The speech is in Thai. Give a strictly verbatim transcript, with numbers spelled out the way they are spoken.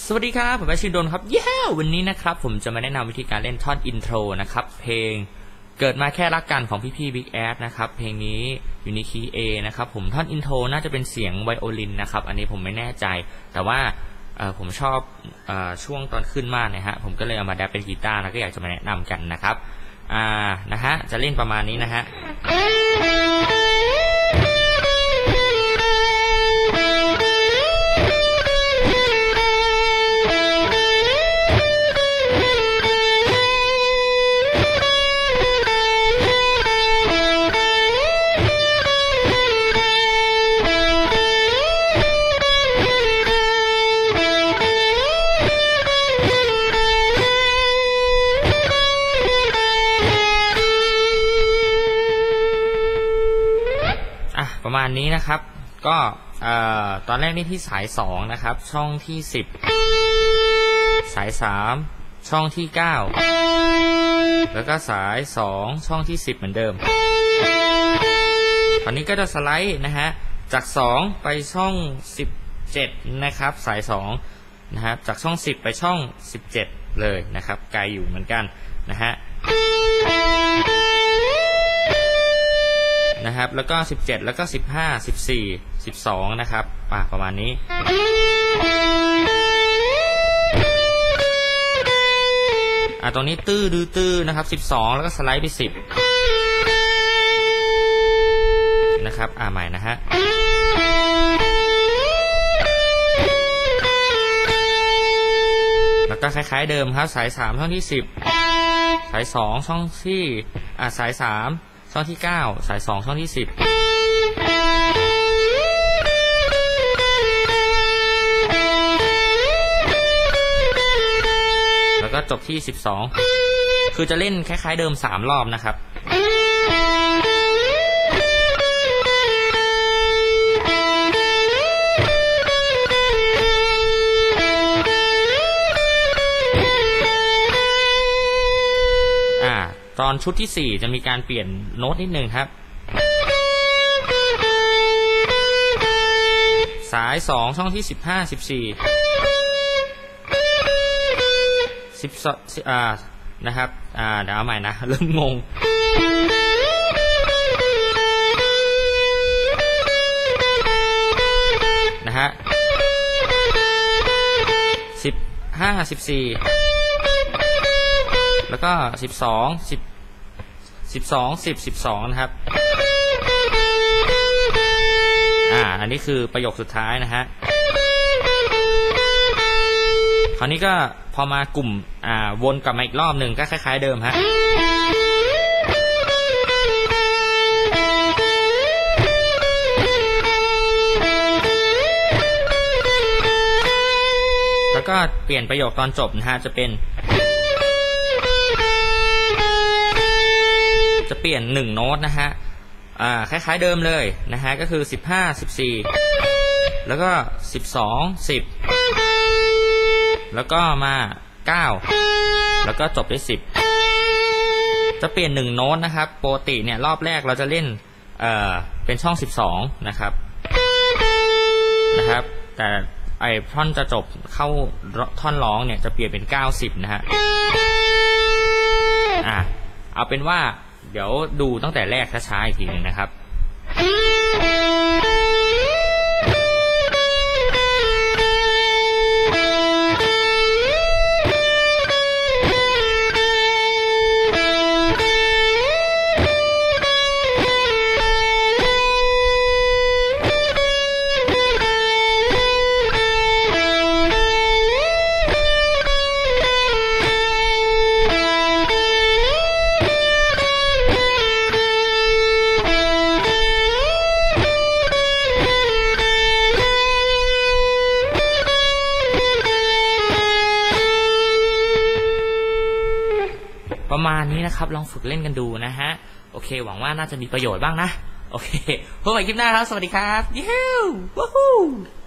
สวัสดีครับผมแอชินโดนครับเย้วันนี้นะครับผมจะมาแนะนำวิธีการเล่นท่อนอินโทรนะครับเพลงเกิดมาแค่รักกันของพี่ๆ Big Ass นะครับเพลงนี้อยู่ในคีย์ A นะครับผมท่อนอินโทรน่าจะเป็นเสียงไวโอลินนะครับอันนี้ผมไม่แน่ใจแต่ว่าผมชอบช่วงตอนขึ้นมากนะฮะผมก็เลยเอามาแดปเป็นกีตาร์แล้วก็อยากจะมาแนะนำกันนะครับอ่านะฮะจะเล่นประมาณนี้นะฮะประมาณนี้นะครับก็ตอนแรกนี่ที่สายสองนะครับช่องที่สิบสายสามช่องที่เก้าแล้วก็สายสองช่องที่สิบเหมือนเดิมตอนนี้ก็จะสไลด์นะฮะจากสองไปช่องสิบเจ็ดนะครับสายสองนะครับจากช่องสิบไปช่องสิบเจ็ดเลยนะครับไกลอยู่เหมือนกันนะฮะนะครับแล้วก็สิบเจ็ดแล้วก็สิบห้า สิบสี่ สิบสองนะครับอ่ะประมาณนี้อ่ะตรงนี้ตื้อดื้อตื้อนะครับสิบสองแล้วก็สไลด์ไปสิบนะครับอ่ะใหม่นะฮะแล้วก็คล้ายๆเดิมครับสายสามช่องที่สิบสายสองช่องที่อ่ะสายสามช่องที่เก้าสายสองช่องที่สิบแล้วก็จบที่สิบสองคือจะเล่นคล้ายๆเดิมสามรอบนะครับตอนชุดที่สี่จะมีการเปลี่ยนโน้ตนิดนึงครับสายสองช่องที่สิบห้า สิบสี่สิบสองอ่านะครับอ่าเดี๋ยวเอาใหม่นะเริ่มงงนะฮะสิบห้า สิบสี่แล้วก็สิบสอง สิบ สิบสอง สิบ สิบสองนะครับอ่าอันนี้คือประโยคสุดท้ายนะฮะคราวนี้ก็พอมากลุ่มอ่าวนกลับมาอีกรอบหนึ่งก็คล้ายๆเดิมฮะแล้วก็เปลี่ยนประโยคตอนจบนะฮะจะเป็นจะเปลี่ยนหนึ่งโน้ตนะฮะอ่าคล้ายๆเดิมเลยนะฮะก็คือสิบห้า สิบสี่แล้วก็สิบสอง สิบแล้วก็มาเก้าแล้วก็จบด้วยสิบจะเปลี่ยนหนึ่งโน้ตนะครับปกติเนี่ยรอบแรกเราจะเล่นเอ่อเป็นช่องสิบสองนะครับนะครับแต่ไอ้ท่อนจะจบเข้าท่อนร้องเนี่ยจะเปลี่ยนเป็นเก้าสิบนะฮะอ่ะเอาเป็นว่าเดี๋ยวดูตั้งแต่แรกช้าๆอีกทีหนึ่งนะครับประมาณนี้นะครับลองฝึกเล่นกันดูนะฮะโอเคหวังว่าน่าจะมีประโยชน์บ้างนะโอเคพบกันใหม่คลิปหน้าครับสวัสดีครับยูฮูวู้ฮู้